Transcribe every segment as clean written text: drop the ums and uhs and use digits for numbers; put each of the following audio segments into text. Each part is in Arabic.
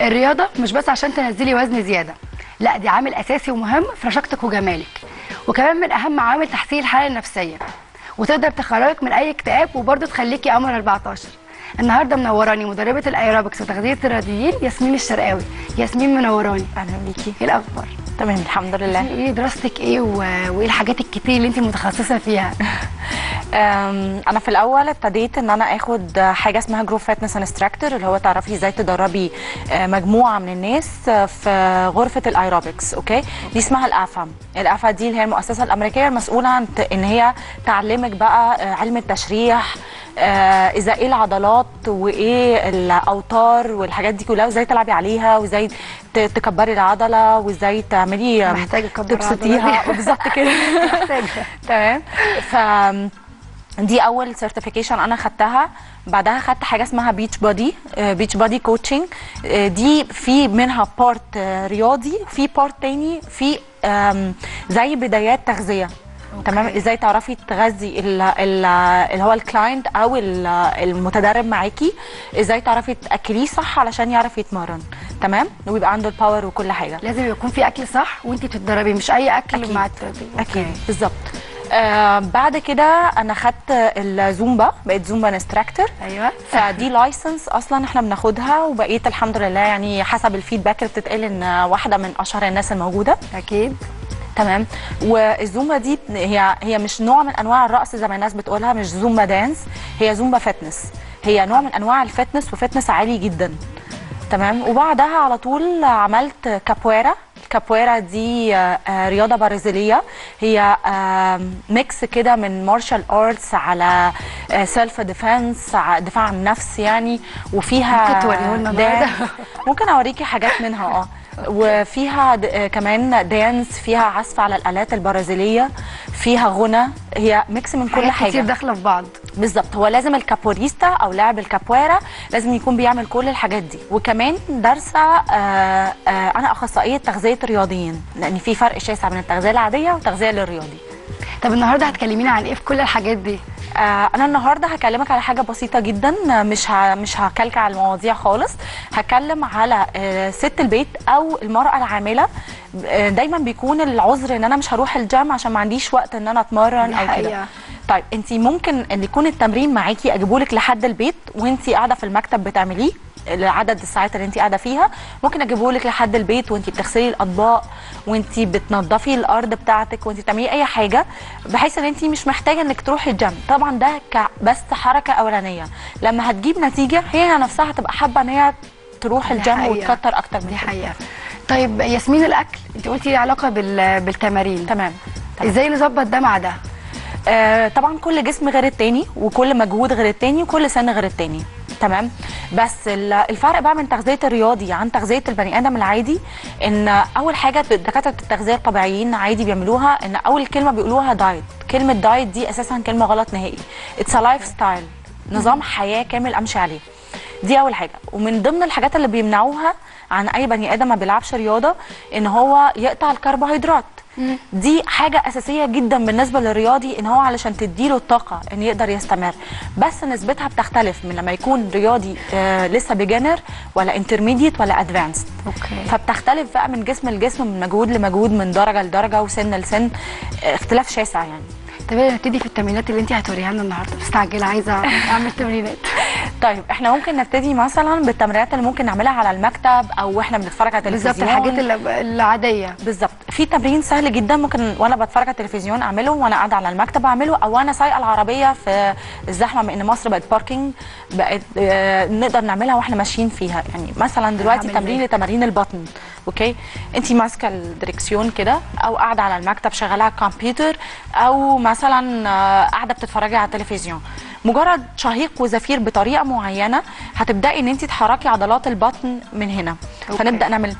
الرياضه مش بس عشان تنزلي وزن زياده، لا دي عامل اساسي ومهم في رشاقتك وجمالك، وكمان من اهم عوامل تحسين الحاله النفسيه، وتقدر تخرجك من اي اكتئاب وبرده تخليكي قمر 14. النهارده منوراني مدربه الايروبكس وتغذيه الرياضيين ياسمين الشرقاوي. ياسمين منوراني. اهلا بيكي. ايه الاخبار؟ تمام الحمد لله. ايه دراستك ايه وايه الحاجات الكتير اللي انت متخصصه فيها؟ انا في الاول ابتديت ان انا اخد حاجه اسمها جروب فيتنس انستراكتور، اللي هو تعرفي ازاي تدربي مجموعه من الناس في غرفه الايروبكس. اوكي، دي اسمها الافام. الافا دي اللي هي المؤسسه الامريكيه المسؤوله عن ان هي تعلمك بقى علم التشريح، اذا ايه العضلات وايه الاوتار والحاجات دي كلها، وازاي تلعبي عليها، وازاي تكبري العضله، وازاي تعملي محتاجه تبسطيها. بالظبط كده. محتاجه. تمام. ف دي اول سيرتيفيكيشن انا خدتها. بعدها خدت حاجه اسمها بيتش بادي كوتشنج. دي في منها بارت رياضي، في بارت تاني في زي بدايات تغذيه. تمام، ازاي تعرفي تغذي اللي هو الكلاينت او المتدرب معاكي، ازاي تعرفي تاكليه صح علشان يعرف يتمرن. تمام، ويبقى عنده الباور وكل حاجه. لازم يكون في اكل صح وانت بتتدربي، مش اي اكل. أكيد. مع اكيد بالظبط. بعد كده انا خدت الزومبا، بقيت زومبا انستراكتور. ايوه. فدي لايسنس اصلا احنا بناخدها، وبقيت الحمد لله يعني حسب الفيدباك اللي بتتقال ان واحده من اشهر الناس الموجوده. اكيد. تمام. والزومبا دي هي مش نوع من انواع الرقص زي ما الناس بتقولها، مش زومبا دانس، هي زومبا فتنس. هي نوع من انواع الفتنس، وفتنس عالي جدا. تمام. وبعدها على طول عملت كابويرا. الكابويرا دي رياضه برازيليه، هي ميكس كده من مارشال ارتس على سيلف ديفense، دفاع عن النفس يعني. وفيها ممكن توريهولنا النهارده؟ ممكن اوريكي حاجات منها. وفيها كمان دانس، فيها عزف على الآلات البرازيلية، فيها غنى، هي ميكس من كل حاجة كتير داخله في بعض. بالظبط. هو لازم الكابوريستا او لاعب الكابويرا لازم يكون بيعمل كل الحاجات دي. وكمان دارسه انا اخصائيه تغذيه رياضيين، لان في فرق شاسع بين التغذيه العاديه والتغذيه للرياضي. طب النهارده هتكلمينا عن ايه في كل الحاجات دي؟ انا النهارده هكلمك على حاجه بسيطه جدا، مش هكلكع على المواضيع خالص. هتكلم على ست البيت او المراه العامله. دايما بيكون العذر ان انا مش هروح الجيم عشان ما عنديش وقت ان انا اتمرن او كده. طيب انت ممكن ان يكون التمرين معاكي اجيبهولك لحد البيت وانت قاعده في المكتب بتعمليه عدد الساعات اللي انت قاعده فيها. ممكن اجيبهولك لحد البيت وانت بتغسلي الاطباق، وانت بتنظفي الارض بتاعتك، وانت بتعملي اي حاجه، بحيث ان انت مش محتاجه انك تروحي الجيم. طبعا ده بس حركه اولانيه، لما هتجيب نتيجه هي نفسها هتبقى حابه ان هي تروح الجيم وتكتر اكتر من دي حقيقه. طيب ياسمين، الاكل انت قلتي ليه علاقه بالتمارين. تمام. ازاي نظبط ده مع ده؟ طبعا كل جسم غير التاني، وكل مجهود غير التاني، وكل سن غير التاني. تمام. بس الفرق بقى من تغذيه الرياضي عن تغذيه البني ادم العادي، ان اول حاجه دكاتره التغذيه الطبيعيين عادي بيعملوها، ان اول كلمه بيقولوها دايت. كلمه دايت دي اساسا كلمه غلط نهائي. اتس لايف ستايل، نظام حياه كامل امشي عليه. دي اول حاجه. ومن ضمن الحاجات اللي بيمنعوها عن اي بني ادم ما بيلعبش رياضه ان هو يقطع الكربوهيدرات. دي حاجه اساسيه جدا بالنسبه للرياضي، ان هو علشان تديله الطاقه ان يقدر يستمر. بس نسبتها بتختلف من لما يكون رياضي لسه بيجنر، ولا انترميديت، ولا ادفانسد. فبتختلف بقى من جسم لجسم، من مجهود لمجهود، من درجه لدرجه، وسن لسن، اختلاف شاسع يعني. طب نبتدي في التمرينات اللي انت هتوريها لنا النهارده. مستعجله عايزه اعمل تمرينات. طيب احنا ممكن نبتدي مثلا بالتمرينات اللي ممكن نعملها على المكتب او احنا بنتفرج على التلفزيون. بالظبط، الحاجات العاديه. بالظبط. في تمرين سهل جدا ممكن وانا بتفرج على التلفزيون اعمله، وانا قاعده على المكتب اعمله، او انا سايقه العربيه في الزحمه، بان مصر بقت باركينج، بقت نقدر نعملها واحنا ماشيين فيها. يعني مثلا دلوقتي تمرين لتمارين البطن. اوكي، انت ماسكه الدركسيون كده، او قاعده على المكتب شغاله على الكمبيوتر، او مثلا قاعده بتتفرجي على التلفزيون. مجرد شهيق وزفير بطريقه معينه هتبداي ان انت تحركي عضلات البطن من هنا. فنبدا نعمل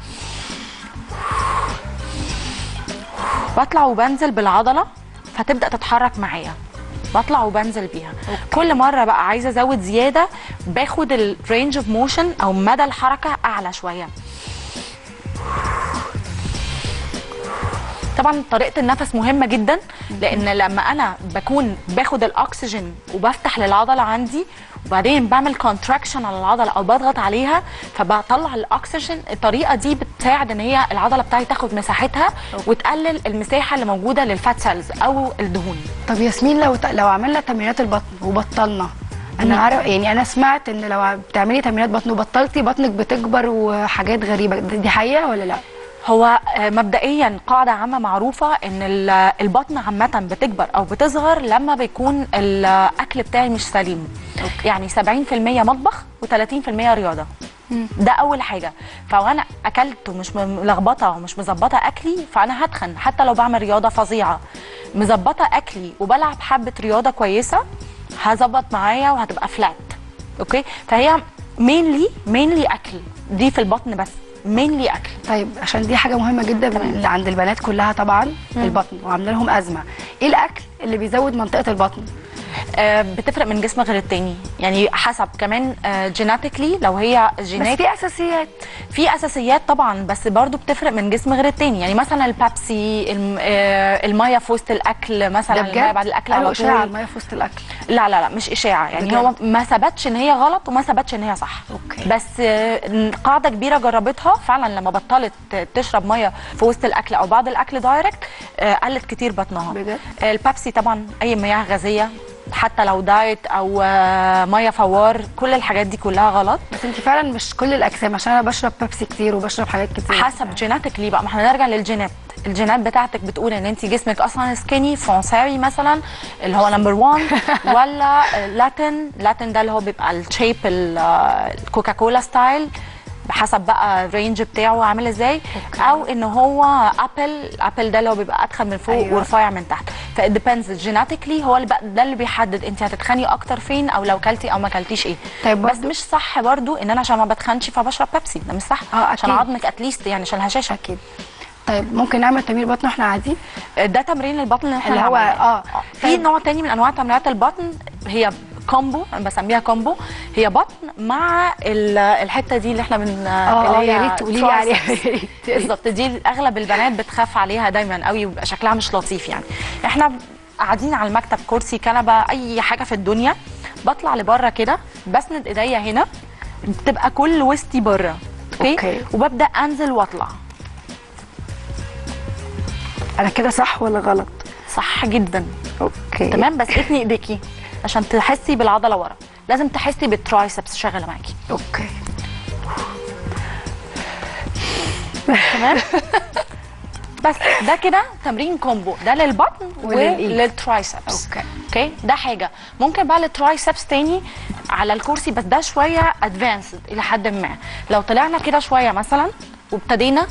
بطلع وبنزل بالعضله، فتبدا تتحرك معايا، بطلع وبنزل بيها. كل مره بقى عايزه ازود زياده، باخد الرينج اوف موشن او مدى الحركه اعلى شويه. طبعا طريقه النفس مهمه جدا، لان لما انا بكون باخد الاكسجين وبفتح للعضله عندي وبعدين بعمل كونتراكشن على العضله او بضغط عليها فبطلع الاكسجين، الطريقه دي بتساعد ان هي العضله بتاعتي تاخد مساحتها وتقلل المساحه اللي موجوده للفات سيلز او الدهون. طب ياسمين، لو عملنا تمرينات البطن وبطلنا، انا عارف يعني، انا سمعت ان لو بتعملي تمرينات بطن وبطلتي بطنك بتكبر وحاجات غريبه، دي حقيقه ولا لا؟ هو مبدئيا قاعده عامه معروفه ان البطن عامه بتكبر او بتصغر لما بيكون الاكل بتاعي مش سليم. يعني 70% مطبخ و30% رياضه. ده اول حاجه. فانا اكلت ومش ملخبطه ومش مظبطه اكلي فانا هتخن، حتى لو بعمل رياضه فظيعه. مظبطه اكلي وبلعب حبه رياضه كويسه هظبط معايا وهتبقى فلات. اوكي، فهي مينلي اكل، دي في البطن بس مينلي اكل. طيب عشان دي حاجه مهمه جدا اللي عند البنات كلها طبعا، البطن، وعامله لهم ازمه. ايه الاكل اللي بيزود منطقه البطن؟ بتفرق من جسم غير التاني، يعني حسب كمان جيناتيكلي لو هي جينات. بس في اساسيات طبعا، بس برضو بتفرق من جسم غير التاني. يعني مثلا البيبسي، الميه في وسط الاكل مثلا، الميه بعد الاكل على طول. اشاعه الميه في وسط الاكل؟ لا مش اشاعه، يعني بجد. هو ما ثبتش ان هي غلط وما ثبتش ان هي صح. أوكي. بس قاعده كبيره جربتها فعلا لما بطلت تشرب ميه في وسط الاكل او بعد الاكل دايركت قلت كتير بطنها بجد. البيبسي طبعا، اي مياه غازيه حتى لو دايت او ميه فوار، كل الحاجات دي كلها غلط. بس انت فعلا مش كل الاجسام، عشان انا بشرب بيبسي كتير وبشرب حاجات كتير. حسب جيناتيكلي بقى، ما احنا نرجع للجينات. الجينات بتاعتك بتقول ان انت جسمك اصلا سكيني فرنساوي مثلا اللي هو نمبر 1 ولا لاتن ده اللي هو بيبقى الشيب الكوكاكولا ستايل، بحسب بقى الرينج بتاعه عامل ازاي. او ان هو ابل ده اللي هو بيبقى اتخن من فوق ورفيع من تحت. فالديبندز جيناتيكلي هو اللي بقى ده اللي بيحدد انت هتتخني اكتر فين، او لو كلتي او ما كلتيش ايه. طيب بس مش صح برضو ان انا عشان ما بتخنش فبشرب بيبسي، ده مش صح. عشان عظمك اتليست، يعني عشان الهشاشه. اكيد. طيب ممكن نعمل تمرين بطن واحنا قاعدين؟ ده تمرين البطن اللي احنا هو في نوع تاني من انواع تمرينات البطن، هي كومبو، انا بسميها كومبو. هي بطن مع الحته دي اللي احنا يا ريت تقولي لي عليها. بالظبط، دي اغلب البنات بتخاف عليها دايما قوي وبيبقى شكلها مش لطيف. يعني احنا قاعدين على المكتب، كرسي، كنبه، اي حاجه في الدنيا، بطلع لبره كده، بسند ايديا هنا، بتبقى كل وسطي بره. اوكي، وببدا انزل واطلع. انا كده صح ولا غلط؟ صح جدا. اوكي تمام، بس اتني ايديكي عشان تحسي بالعضله ورا، لازم تحسي بالترايسبس شغاله معاكي. اوكي تمام. بس ده كده تمرين كومبو، ده للبطن وللترايسبس. اوكي، ده حاجه. ممكن بقى للترايسبس تاني على الكرسي، بس ده شويه ادفانسد الى حد ما. لو طلعنا كده شويه مثلا وابتدينا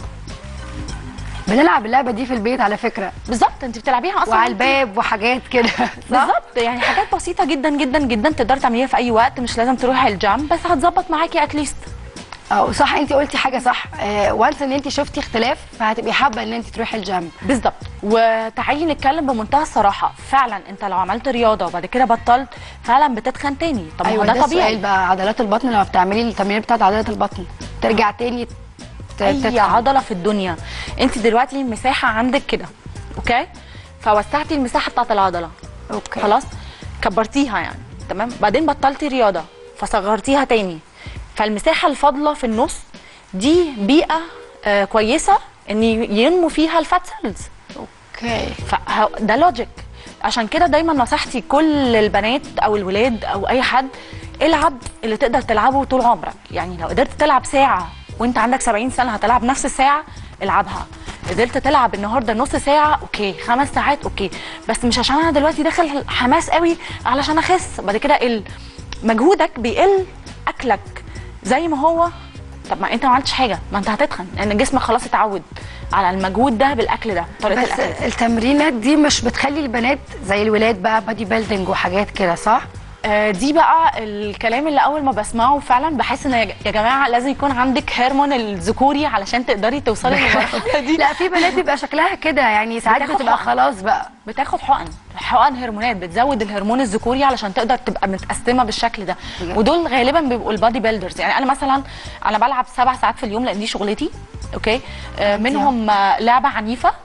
بنلعب اللعبه دي في البيت على فكره. بالظبط، انت بتلعبيها اصلا وعلى الباب وحاجات كده. بالظبط، يعني حاجات بسيطه جدا جدا جدا تقدري تعمليها في اي وقت، مش لازم تروحي الجيم، بس هتظبط معاكي اتليست. صح، انت قلتي حاجه صح. وانس ان انت شفتي اختلاف فهتبقي حابه ان انت تروحي الجيم. بالظبط. وتعالي نتكلم بمنتهى الصراحه، فعلا انت لو عملت رياضه وبعد كده بطلت فعلا بتتخن تاني. طب أيوة، ده طبيعي بقى. عضلات البطن لما بتعملي التمرين بتاعت عضلات البطن ترجع تاني اي عضله في الدنيا. انت دلوقتي المساحه عندك كده، اوكي، فوسعتي المساحه بتاعت العضله. اوكي، خلاص، كبرتيها يعني، تمام. بعدين بطلتي رياضه فصغرتيها تاني، فالمساحه الفاضله في النص دي بيئه كويسه ان ينمو فيها الفات سيلز. اوكي، فده لوجيك. عشان كده دايما نصيحتي كل البنات او الولاد او اي حد، العب اللي تقدر تلعبه طول عمرك. يعني لو قدرت تلعب ساعه وانت عندك 70 سنه هتلعب نفس الساعه، العبها. قدرت تلعب النهارده نص ساعه، اوكي، 5 ساعات، اوكي، بس مش عشان انا دلوقتي داخل حماس قوي علشان اخس، بعد كده مجهودك بيقل، اكلك زي ما هو. طب ما انت ما عملتش حاجه، ما انت هتتخن لان جسمك خلاص اتعود على المجهود ده بالاكل ده، طريقه بس الاكل. التمرينات دي مش بتخلي البنات زي الولاد بقى بادي بيلدينج وحاجات كده، صح؟ دي بقى الكلام اللي اول ما بسمعه فعلا بحس ان يا جماعه لازم يكون عندك هرمون الذكوري علشان تقدري توصلي للمرحله دي. لا، في بنات بيبقى شكلها كده، يعني ساعات بتبقى خلاص بقى بتاخد حقن هرمونات بتزود الهرمون الذكوري علشان تقدر تبقى متقسمه بالشكل ده. ودول غالبا بيبقوا البادي بيلدرز. يعني انا مثلا بلعب 7 ساعات في اليوم لان دي شغلتي، اوكي، منهم لعبه عنيفه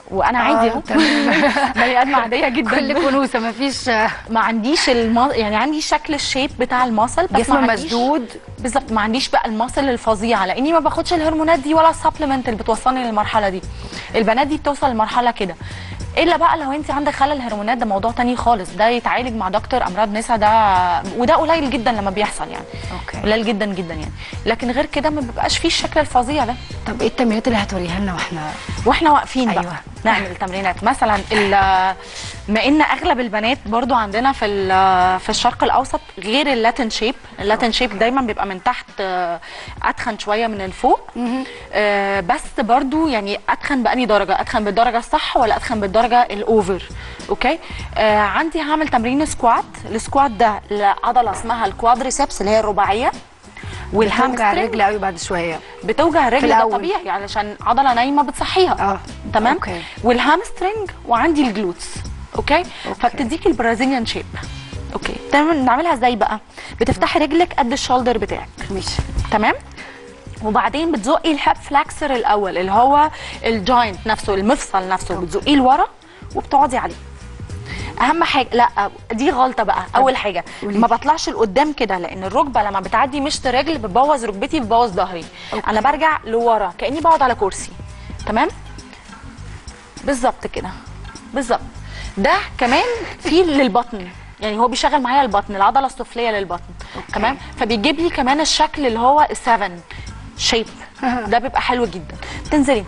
وانا عادي اهو بني ادمه عاديه جدا كل كنوسه ما فيش. ما عنديش يعني عندي شكل الشيب بتاع الماسل بس جسم مسدود بالظبط. ما عنديش بقى الماسل الفظيعه لاني ما باخدش الهرمونات دي ولا السبلمنت اللي بتوصلني للمرحله دي. البنات دي بتوصل لمرحله كده، الا بقى لو انت عندك خلل هرمونات ده موضوع تاني خالص، ده يتعالج مع دكتور امراض نساء، ده وده قليل جدا لما بيحصل يعني. اوكي. قليل جدا جدا يعني، لكن غير كده ما بيبقاش فيه الشكل الفظيع ده. طب ايه التمرينات اللي هتوريها لنا واحنا واقفين أيوة. بقى نعمل تمرينات مثلا ما ان اغلب البنات برضو عندنا في الشرق الاوسط غير اللاتين شيب. اللاتين شيب دايما بيبقى من تحت اتخن شويه من الفوق. بس برضو يعني اتخن باني درجه، اتخن بالدرجه الصح ولا اتخن بالدرجه الاوفر. اوكي. عندي هعمل تمرين سكوات. السكوات ده لعضله اسمها الكوادريسبس اللي هي الرباعيه، والهامسترنج بتوجع الرجل قوي بعد شويه. بتوجع الرجل ده طبيعي علشان عضله نايمه بتصحيها. تمام. أوكي. والهامسترنج وعندي الجلوتس. أوكي. فبتديكي البرازيليان شيب. اوكي. نعملها ازاي بقى؟ بتفتحي رجلك قد الشولدر بتاعك. ماشي. تمام. وبعدين بتزقي الهاب فلاكسر الاول اللي هو الجوينت نفسه، المفصل نفسه، بتزقيه لورا وبتقعدي عليه. اهم حاجه، لا دي غلطه بقى. اول حاجه ما بطلعش لقدام كده، لان الركبه لما بتعدي مشط رجل بتبوظ ركبتي، بتبوظ ظهري. انا برجع لورا كاني بقعد على كرسي. تمام. بالظبط كده بالظبط. ده كمان في للبطن، يعني هو بيشغل معايا البطن، العضله السفليه للبطن. تمام. فبيجيب لي كمان الشكل اللي هو ال7 شيب ده بيبقى حلو جدا. تنزلي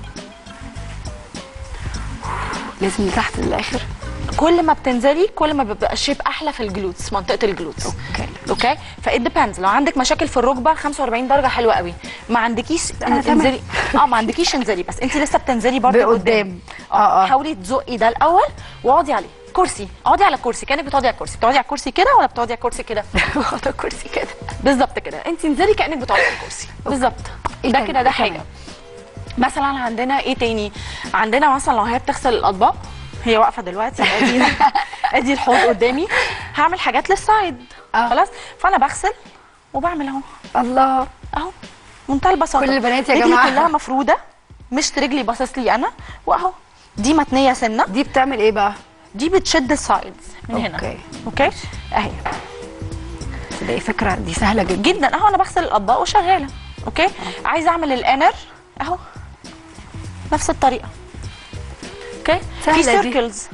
لازم لتحت للاخر. كل ما بتنزلي كل ما بيبقى الشيب احلى في الجلوتس، منطقه الجلوتس. اوكي. فايت ديبندز. لو عندك مشاكل في الركبه 45 درجه حلوه قوي. ما عندكيش انزلي. ما عندكيش انزلي، بس انت لسه بتنزلي برضه قدام. حاولي تزقي ده الاول واقعدي عليه. كرسي، اقعدي على كرسي كانك بتقعدي على كرسي. بتقعدي على الكرسي كده ولا بتقعدي على الكرسي كده؟ بقعد على الكرسي كده. بالظبط كده. انت انزلي كانك بتقعدي على الكرسي. بالظبط. ده كده ده حاجه. مثلا عندنا ايه تاني؟ عندنا مثلا لو هي بتغسل الاطباق، هي واقفه دلوقتي، ادي الحوض قدامي، هعمل حاجات للسايد. خلاص. فانا بغسل وبعمل اهو. الله. اهو منتهى البساطه. كل البنات يا رجلي جماعه كلها مفروده، مش رجلي باصص لي انا، واهو دي متنيه سنه. دي بتعمل ايه بقى؟ دي بتشد السايدز من هنا. اوكي. اهي. دي فكره، دي سهله جدا جدا. اهو انا بغسل الاطباق وشغاله. اوكي. عايزه اعمل الانر اهو نفس الطريقه. اوكي. في سيركلز.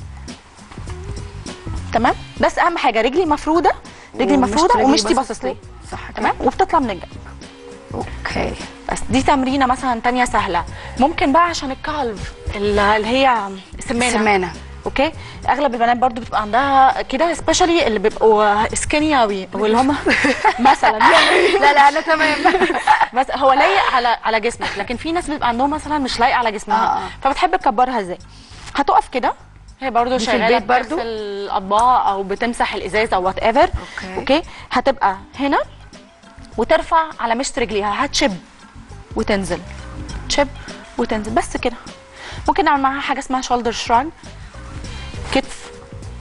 تمام. بس اهم حاجه رجلي مفروده، رجلي مفروده ومشتي باصص لي. صح. تمام. وبتطلع من الجنب. اوكي. بس دي تمرينه مثلا تانية سهله. ممكن بقى عشان الكالف اللي هي السمانه. اوكي. اغلب البنات برضو بتبقى عندها كده، سبيشالي اللي بيبقوا سكيني قوي واللي هم مثلا لا انا تمام. بس هو لايق على جسمك، لكن في ناس بيبقى عندهم مثلا مش لايق على جسمها. فبتحب تكبرها ازاي؟ هتقف كده، هي برضو شغاله بتغسل الاطباق او بتمسح الازاز او وات ايفر. اوكي. هتبقى هنا وترفع على مشط رجليها، هتشب وتنزل، تشب وتنزل، بس كده. ممكن نعمل معاها حاجه اسمها شولدر شراج، كتف.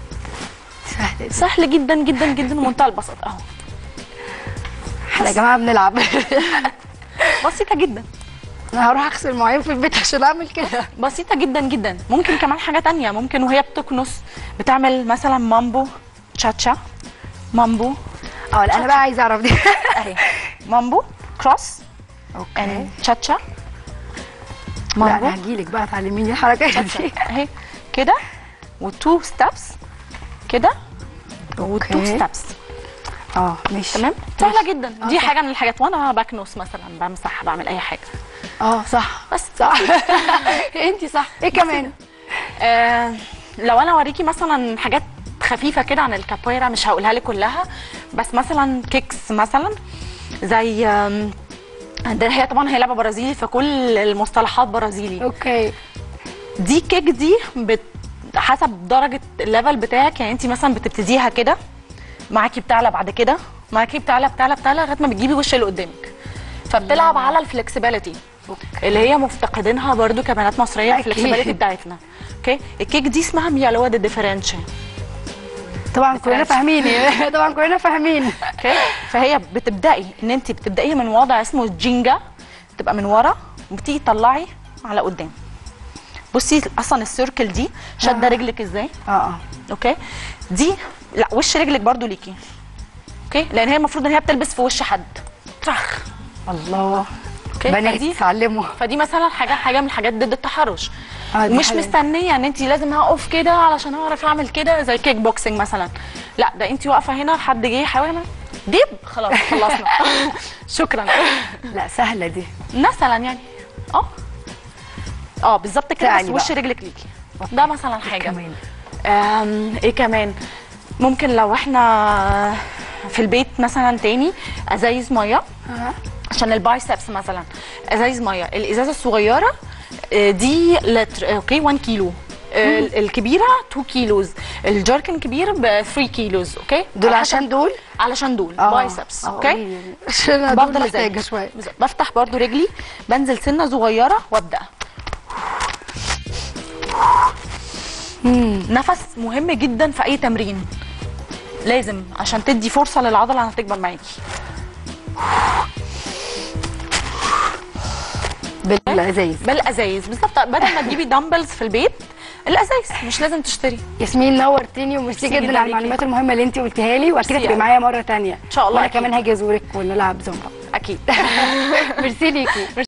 سهل جدا جدا جدا ومنتهى البساطه اهو. احنا يا جماعه بنلعب. بسيطه جدا. انا هروح اغسل مواعين في البيت عشان اعمل كده. بسيطه جدا جدا. ممكن كمان حاجه تانية، ممكن وهي بتكنس بتعمل مثلا مامبو تشاتشا. مامبو. لا انا بقى عايزه اعرف دي. اهي مامبو كروس. اوكي. تشاتشا. مامبو. لا انا هجيلك بقى تعلميني الحركات دي. اهي كده وتو ستابس كده وتو ستابس. ماشي. تمام. سهله جدا. دي حاجه من الحاجات وانا بكنس مثلا، بمسح، بعمل اي حاجه. صح. بس صح. انتي صح. ايه كمان؟ لو انا اوريكي مثلا حاجات خفيفه كده عن الكابويرا، مش هقولها لك كلها، بس مثلا كيكس مثلا زي عندنا، هي طبعا هي لعبه برازيلي فكل المصطلحات برازيلي. اوكي. دي كيك دي حسب درجه الليفل بتاعك، يعني انت مثلا بتبتديها كده، معاكي بتعلى، بعد كده معاكي بتعلى لغايه ما بتجيبي وش اللي قدامك. فبتلعب على الفلكسبيليتي اللي هي مفتقدينها برضو كبنات مصريه، الفلكسبيليتي بتاعتنا. اوكي. الكيك دي اسمها ميالوا دي ديفرنشي. طبعا كلنا فاهمين. طبعا كلنا فاهمين. اوكي. فهي بتبداي ان انت بتبداي من وضع اسمه جينجا، تبقى من ورا وبتيجي تطلعي على قدام. بصي اصلا السيركل دي شاده رجلك ازاي. اوكي دي لا وش رجلك برضو ليكي. اوكي لان هي المفروض ان هي بتلبس في وش حد. ترخ الله. اوكي بنات اتعلموا. فدي مثلا حاجه من الحاجات ضد التحرش. مش مستنيه ان انت لازم هقف كده علشان اعرف اعمل كده زي كيك بوكسنج مثلا. لا ده انت واقفه هنا حد جه يحاول ديب خلاص خلصنا. شكرا. لا سهله دي مثلا يعني بالظبط كده بس وش رجلك ليكي. ده مثلا حاجه. ايه كمان ممكن لو احنا في البيت مثلا تاني ازايز ميه عشان البايسبس مثلا. ازايز ميه الازازه الصغيره دي لتر اوكي 1 كيلو. الكبيره 2 كيلوز. الجركن الكبير ب 3 كيلوز. اوكي دول علشان دول بايسبس. اوكي عشان بفضل محتاجه شويه. بفتح برضو رجلي بنزل سنه صغيره وابدا. نفس مهم جدا في اي تمرين لازم عشان تدي فرصه للعضله انها تكبر معاكي. بالازايز بالظبط. بدل ما تجيبي دمبلز في البيت الازايز مش لازم تشتري. ياسمين نورتيني وميرسي جدا على المعلومات المهمه اللي انت قلتيها لي، واكيد هتبقي معايا مره ثانيه ان شاء الله. وانا كمان هاجي ازورك ونلعب زومبا اكيد. ميرسي ليكي.